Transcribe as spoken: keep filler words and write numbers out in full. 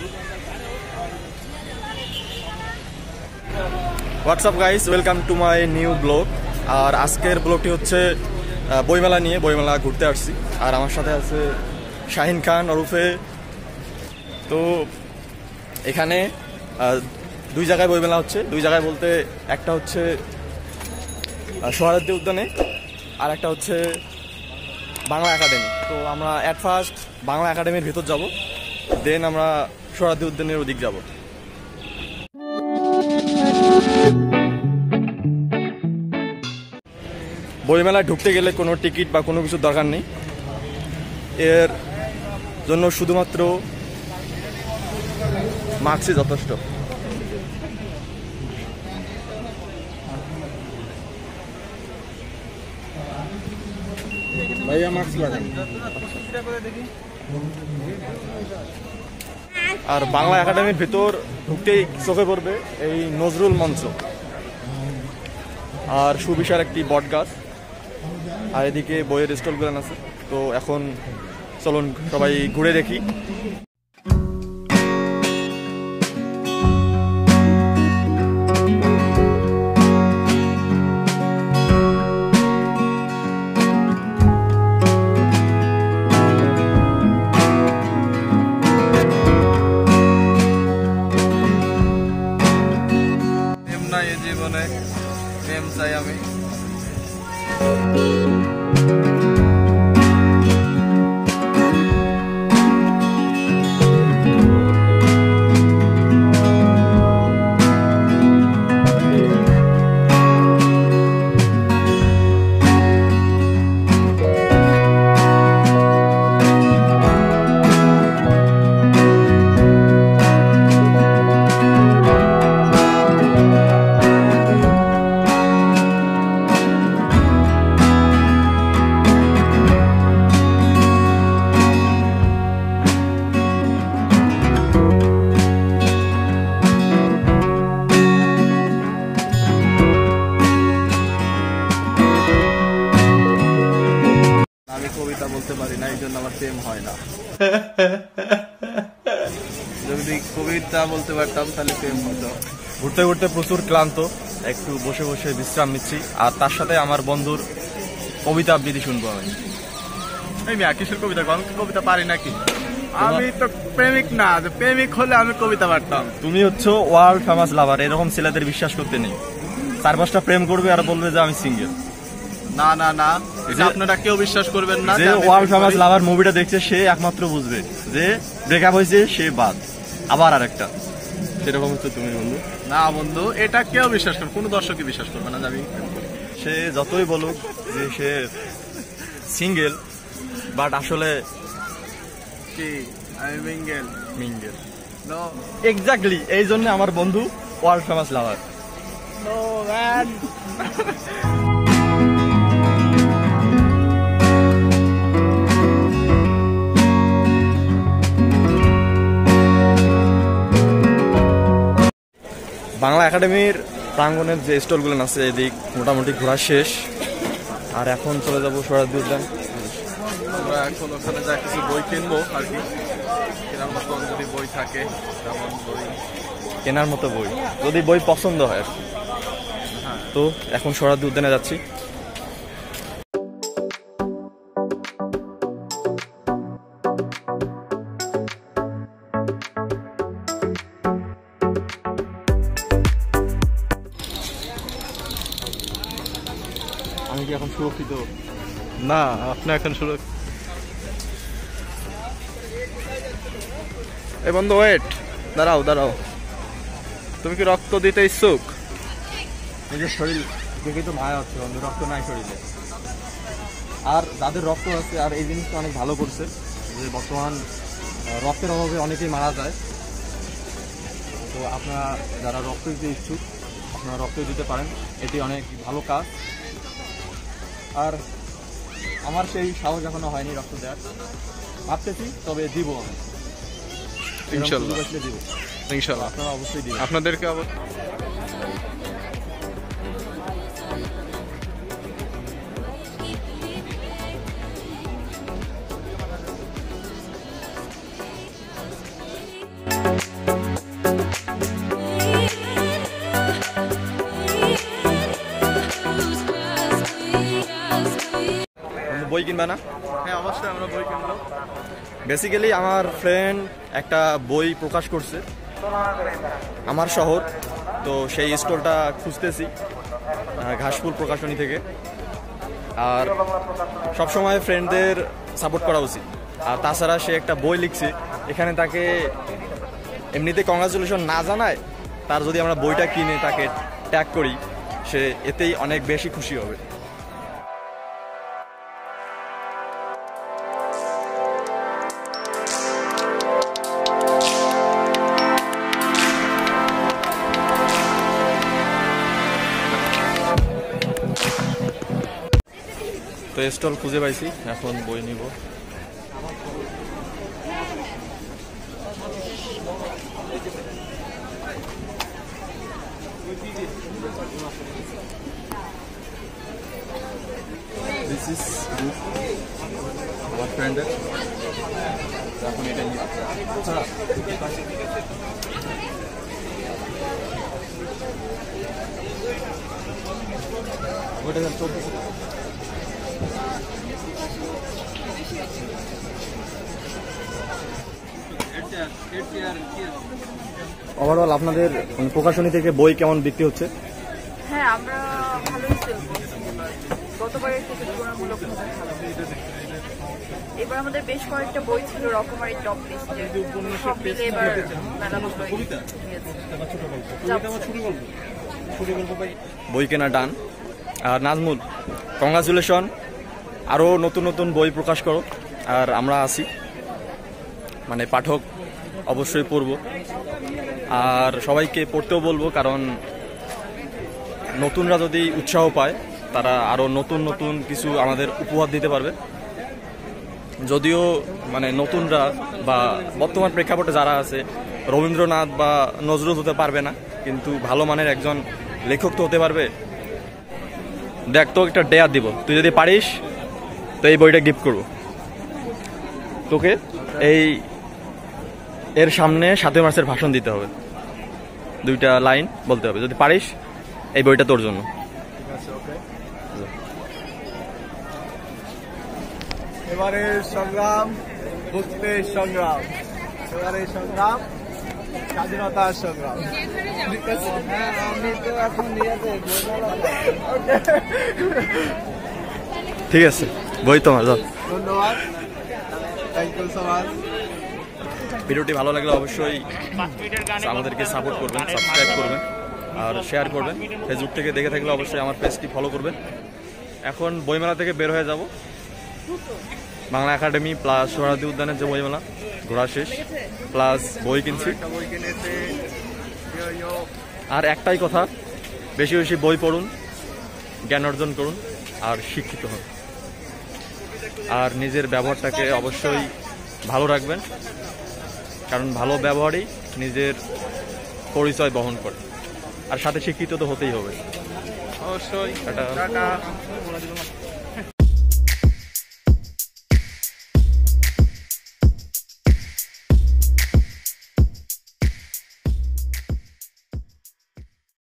WhatsApp guys, welcome to my new blog. আর আজকের ব্লগটি হচ্ছে বইমেলা নিয়ে। বইমেলা ঘুরতে আসছি আর আমার সাথে আছে শাহিন খান ওরফে। তো এখানে দুই জায়গায় বইমেলা হচ্ছে। দুই জায়গায় বলতে একটা হচ্ছে সোহরাওয়ার্দী উদ্যানে আর একটা হচ্ছে বাংলা একাডেমি। তো আমরা অ্যাট ফার্স্ট বাংলা একাডেমির ভেতর যাব, দেন আমরা সোহরাওয়ার্দী উদ্যানের ওদিক যাব। বইমেলায় ঢুকতে গেলে কোনো টিকিট বা কোনো কিছুর দরকার নেই, এর জন্য শুধুমাত্র মার্কসই যথেষ্ট। ভাইয়া মার্কস লাগান। আর বাংলা একাডেমির ভিতর ঢুকতেই চোখে পড়বে এই নজরুল মঞ্চ আর সুবিশাল একটি বট গাছ, আর এদিকে বইয়ের স্টলগুলো আছে। তো এখন চলুন সবাই ঘুরে দেখি। জীবনে প্রেম চাই আমি। কবিতা বলতে পারি না, এই জন্য আমার প্রেম হয় না। যদি কবিতা বলতে পারতাম তাহলে প্রেম হতো। ঘুরতে ঘুরতে প্রচুর ক্লান্ত, একটু বসে বসে বিশ্রাম নিচ্ছি। আর তার সাথে আমার বন্ধুর কবিতা আবৃত্তি শুনবো আমি। কিসের কবিতা? কবিতা পারি নাকি? আমি তো প্রেমিক না, প্রেমিক হলে আমি কবিতা পারতাম। তুমি হচ্ছে ওয়ার্ল্ড ফেমাস লাভার, এরকম ছেলেদের বিশ্বাস করতে নেই। চার পাঁচটা প্রেম করবে আর বলবে যে আমি সিঙ্গেল। না না না, আপনারা কেউ বিশ্বাস করবেন না। যে ওয়ার্ল্ড ফেমাস লাভার মুভিটা দেখছে সে একমাত্র বুঝবে যে ব্রেকআপ হয়েছে, সে বাদ আবার আরেকটা। সেরকম হচ্ছে তুমি বন্ধু। না বন্ধু, এটা কেউ বিশ্বাস করবে, কোনো দর্শকই বিশ্বাস করবে না। আমি সে যতই বলুক যে সে সিঙ্গেল, বাট আসলে কি আমি মিঙ্গেল মিঙ্গেল নো এক্স্যাক্টলি। এই জন্য আমার বন্ধু world famous lover. No man. Bangla একাডেমির প্রাঙ্গণের যে স্টলগুলো আছে এদিক মোটামুটি ঘোরা শেষ। আর এখন চলে যাবো সোহরাওয়ার্দী উদ্যান। আমরা এখন ওখানে যা কিছু বই কিনবো আর কি, কেনার মতো যদি বই থাকে, তেমন বই কেনার মতো বই যদি বই পছন্দ হয় আর কি। হ্যাঁ, তো এখন সোহরাওয়ার্দী উদ্যানে যাচ্ছি। আমি কি এখন সুরক্ষিত? না, আপনি এখন সুরক্ষিত। এই বন্ধু ওয়েট, দাঁড়াও দাঁড়াও। তুমি কি রক্ত দিতে ইচ্ছুক? নিজের শরীর দেখে তো মায়া হচ্ছে বন্ধু, রক্ত নাই শরীরে। আর যাদের রক্ত আছে, আর এই জিনিসটা অনেক ভালো করছে যে বর্তমান রক্তের অভাবে অনেকেই মারা যায়। তো আপনারা যারা রক্ত দিতে ইচ্ছুক, আপনারা রক্ত দিতে পারেন, এটি অনেক ভালো কাজ। আর আমার সেই সাহস এখনো হয়নি রক্ত দেওয়ার, ভাবতেছি, তবে দিব আমি ইনশাআল্লাহ। দিব ইনশাআল্লাহ, আপনারা অবশ্যই দিবেন। আপনাদেরকে অবশ্যই বই কিনবে না? হ্যাঁ অবশ্যই আমরা বই কিনবো। বেসিক্যালি আমার ফ্রেন্ড একটা বই প্রকাশ করছে আমার শহর, তো সেই স্টলটা খুঁজতেছি ঘাসফুল প্রকাশনী থেকে। আর সবসময় ফ্রেন্ডদের সাপোর্ট করা উচিত। আর তাছাড়া সে একটা বই লিখছে, এখানে তাকে এমনিতে কংগ্রাচুলেশন না জানায়, তার যদি আমরা বইটা কিনে তাকে ট্যাগ করি, সে এতেই অনেক বেশি খুশি হবে। তো স্টল খুঁজে পাইছি, এখন বই নিব। This is book our friend. এখন এটা নিয়ে আচ্ছা ওটা চলতেছে। ওভারঅল আপনাদের প্রকাশনী থেকে বই কেমন বিক্রি হচ্ছে? হ্যাঁ আমরা ভালোই সেল করছি। গতবারের থেকে তুলনামূলক এবার আমাদের বেশ কয়েকটা বই ছিল রকমারি টপ লিস্টে, সব মিলে এবার মেলা বই কেনা ডান। আর নাজমুল, কংগ্রাচুলেশন, আরও নতুন নতুন বই প্রকাশ করো। আর আমরা আছি, মানে পাঠক অবশ্যই পড়ব, আর সবাইকে পড়তেও বলবো, কারণ নতুনরা যদি উৎসাহ পায় তারা আরও নতুন নতুন কিছু আমাদের উপহার দিতে পারবে। যদিও মানে নতুনরা বা বর্তমান প্রেক্ষাপটে যারা আছে রবীন্দ্রনাথ বা নজরুল হতে পারবে না, কিন্তু ভালো মানের একজন লেখক তো হতে পারবে। দেখ, তো একটা ডেয়ার দিব, তুই যদি পারিস তো এই বইটা গিফট করবো তোকে। এই এর সামনে সাতই মার্চের ভাষণ দিতে হবে, দুইটা লাইন বলতে হবে, যদি পারিস এই বইটা তোর জন্য। এবারে সংগ্রাম, মুক্তির সংগ্রাম, এবারে সংগ্রাম স্বাধীনতার সংগ্রাম। ঠিক আছে, বই তোমার। ধন্যবাদ, থ্যাংক ইউ সো মাচ। ভিডিওটি ভালো লাগলে অবশ্যই আমাদেরকে সাপোর্ট করবেন, সাবস্ক্রাইব করবেন আর শেয়ার করবেন। ফেসবুক থেকে দেখে থাকলে অবশ্যই আমার পেজটি ফলো করবেন। এখন বইমেলা থেকে বের হয়ে যাব, বাংলা একাডেমি প্লাস সোহরাওয়ার্দী উদ্যানের যে বইমেলা ঘোরা শেষ, প্লাস বই কিনছি। আর একটাই কথা, বেশি বেশি বই পড়ুন, জ্ঞান অর্জন করুন আর শিক্ষিত হন। আর নিজের ব্যবহারটাকে অবশ্যই ভালো রাখবেন, কারণ ভালো ব্যবহারই নিজের পরিচয় বহন করে। আর সাথে শিক্ষিত তো হতেই হবে অবশ্যই।